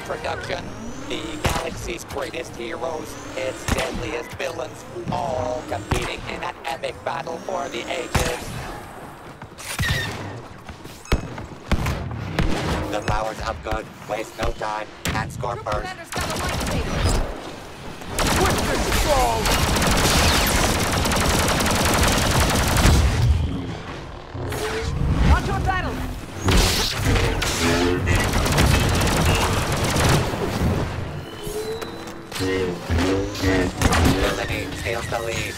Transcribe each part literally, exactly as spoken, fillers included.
introduction. The galaxy's greatest heroes, its deadliest villains, all competing in an epic battle for the ages. The powers of good waste no time and score first. Commander's got a lightsaber. Quick control! On to a battle! Villainy steals the lead.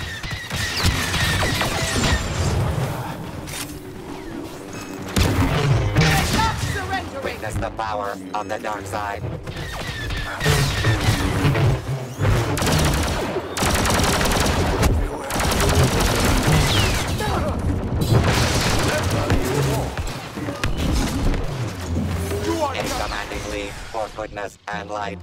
Not surrendering! Witness the power of the dark side. In commanding lead for goodness and light.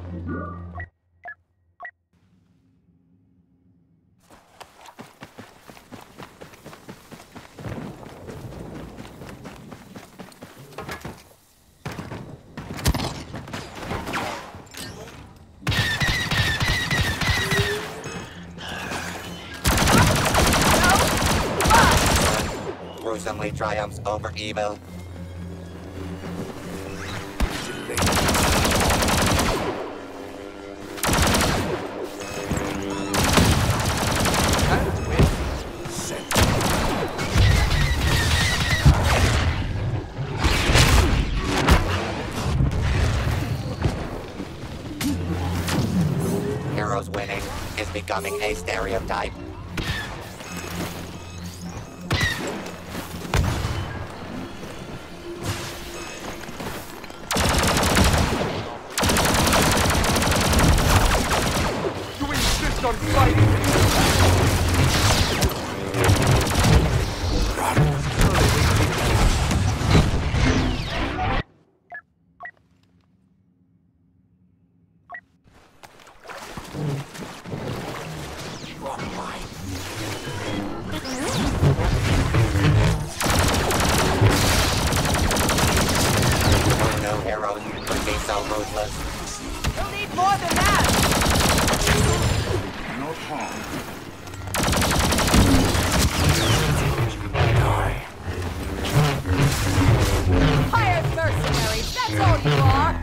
Gruesomely triumphs over evil. Heroes winning is becoming a stereotype. You insist on fighting? No heroes could be so ruthless. You'll need more than that! No harm. Hired mercenaries, that's all you are!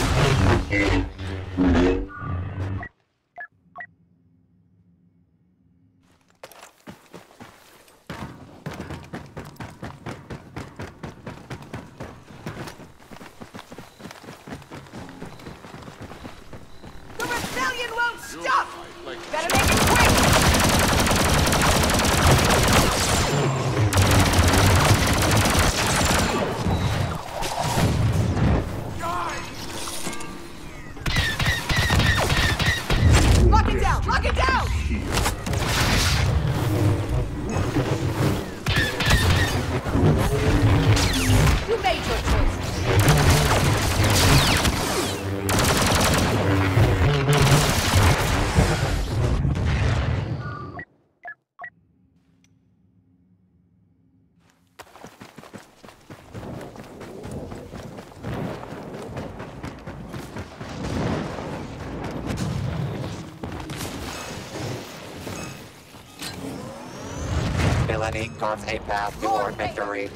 The rebellion won't stop! Better make it quick! Lock it down! Lock it down! You made your choice. Villainy carves a path toward victory.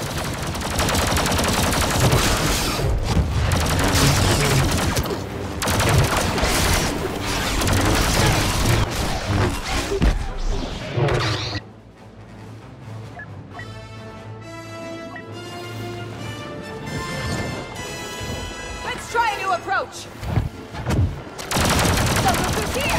Let's try a new approach! So look who's here!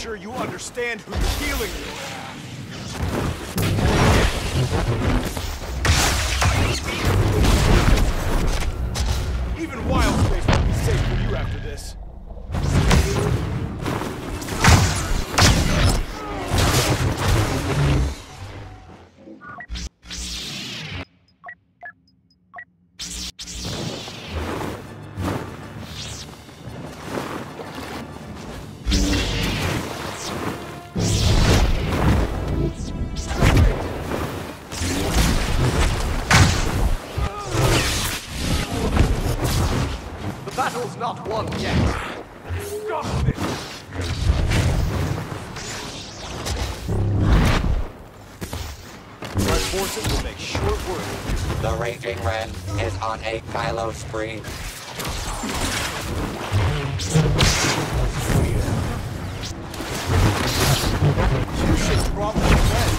sure you understand who you're dealing with. Even wild space won't be safe for you after this. Battle's not won yet. Stop this! My forces will make short work. The Raging Ren is on a Kylo spree. You should probably win.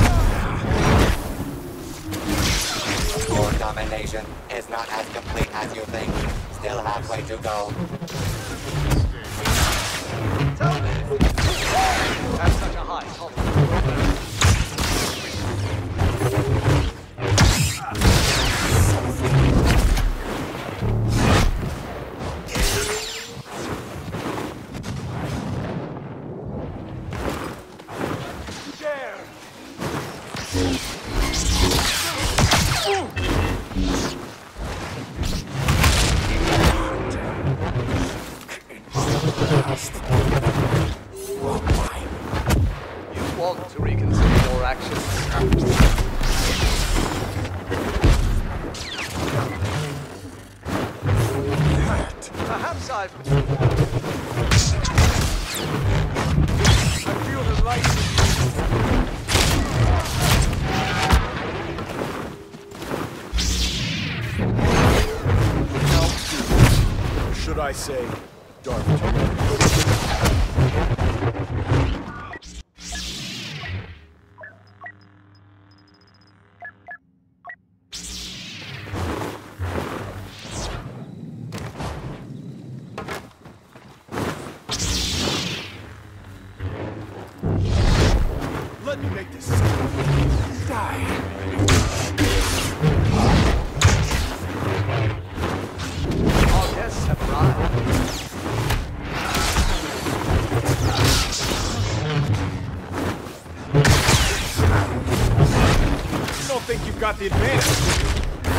Your domination is not as complete as you think. Still halfway to go. At such a high tolerance. You want to reconsider your actions? Perhaps I've... I feel the light. Or should I say, Dark Vader? Let me make this simple. Die. Our guests have arrived. You don't think you've got the advantage?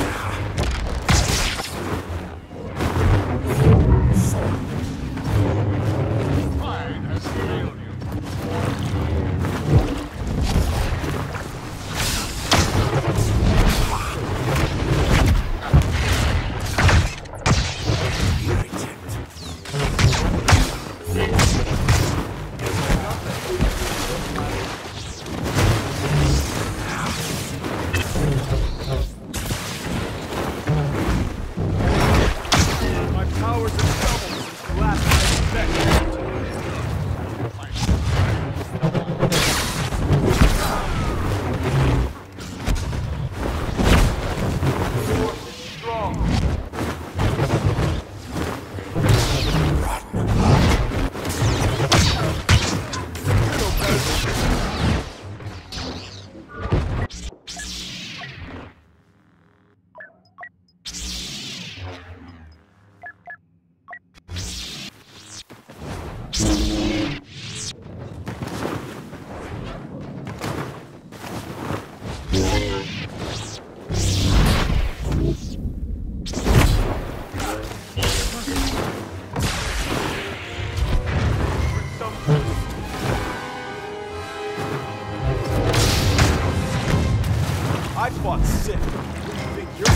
I fought Sith. What do you think you're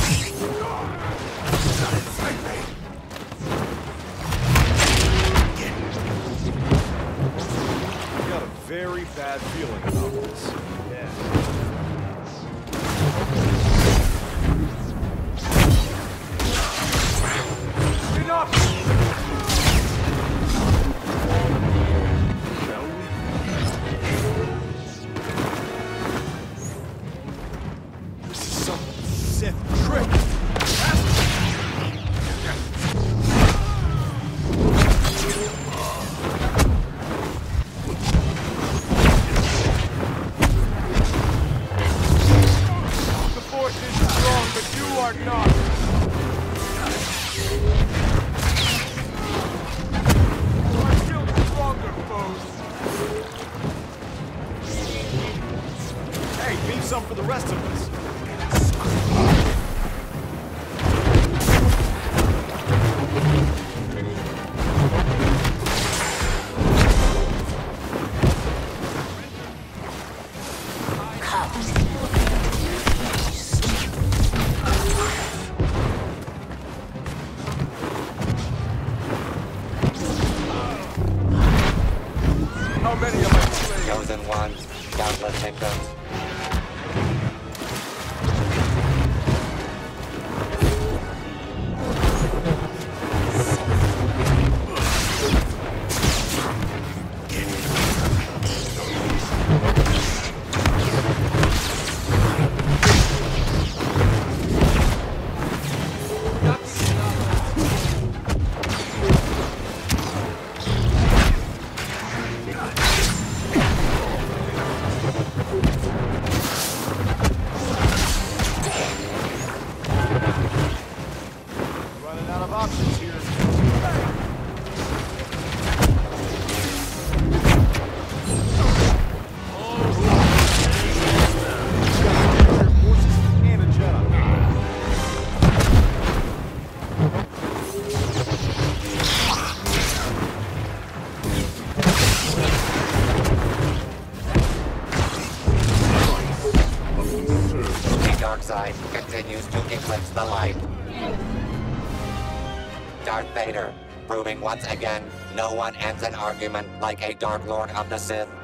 I got a very bad feeling about this. Yeah. Enough! Shall we? This is some Sith trick! Leave some for the rest of us. How many of my slaves? Chosen ones, countless victims. Running out of options here. And a Jedi. The dark side continues to eclipse the light. Darth Vader, proving once again, no one ends an argument like a Dark Lord of the Sith.